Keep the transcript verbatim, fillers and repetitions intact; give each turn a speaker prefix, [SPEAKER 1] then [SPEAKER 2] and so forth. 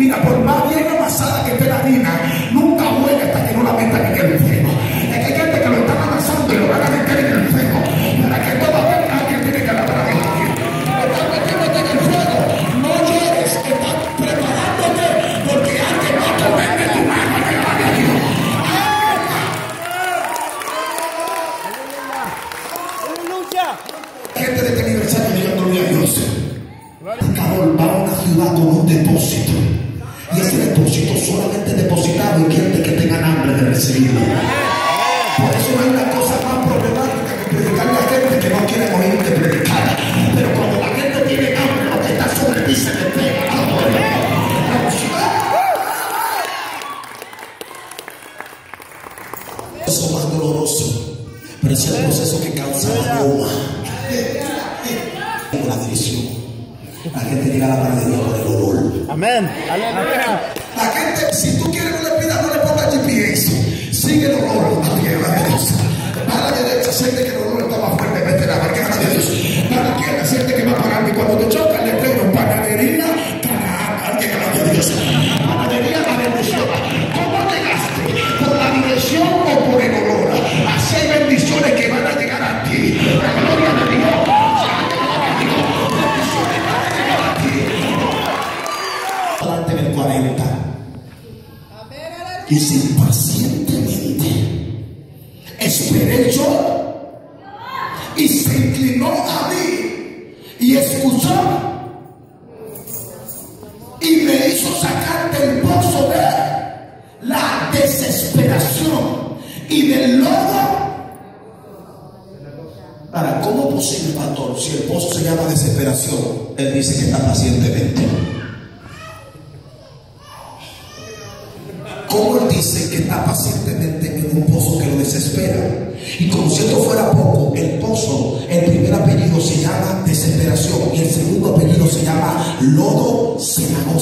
[SPEAKER 1] Mira, por más bien amasada que esté la harina, nunca huele hasta que no la metan en el fuego. Es que hay gente que lo están amasando y lo van a meter en el fuego. Para que todavía alguien tiene que alabar a Dios. Están metiéndote en el fuego. No llores, están preparándote porque alguien va a comer de tu mano que alabe a Dios. Gente de este aniversario diga gloria a Dios. Carol va a una ciudad con un depósito. Y ese depósito solamente depositado en gente que tengan hambre de recibirlo. Por eso no hay una cosa más problemática que predicarle a gente que no quiere oírte predicar. Pero cuando la gente tiene hambre, lo que está sobre ti se le pega. Eso es más doloroso, pero ese es el proceso que causa la goma. La división. La gente llega a la mano de Dios por el olor.
[SPEAKER 2] Amén.
[SPEAKER 1] La gente, si tú quieres no le pidas, no le pongas G P S. Sigue el olor a la tierra de Dios. A la derecha, siente que el olor está más fuerte, vete la barquera de Dios. A la izquierda, siente que va parando y cuando te choca el letrero, panadería, Canaán, alguien habla de Dios. Panadería, la bendición. ¿Cómo llegaste? ¿Por la dirección o por el olor? Así hay bendiciones que van a llegar a ti. La gloria de Dios. En el cuarenta y si pacientemente esperé yo y se inclinó a mí y escuchó y me hizo sacar del pozo de la desesperación y del lodo. Ahora, ¿cómo es posible, pastor? Si el pozo se llama desesperación, él dice que está pacientemente. ¿Cómo él dice que está pacientemente en un pozo que lo desespera? Y como si esto fuera poco, el pozo, el primer apellido se llama desesperación y el segundo apellido se llama lodo cenagoso.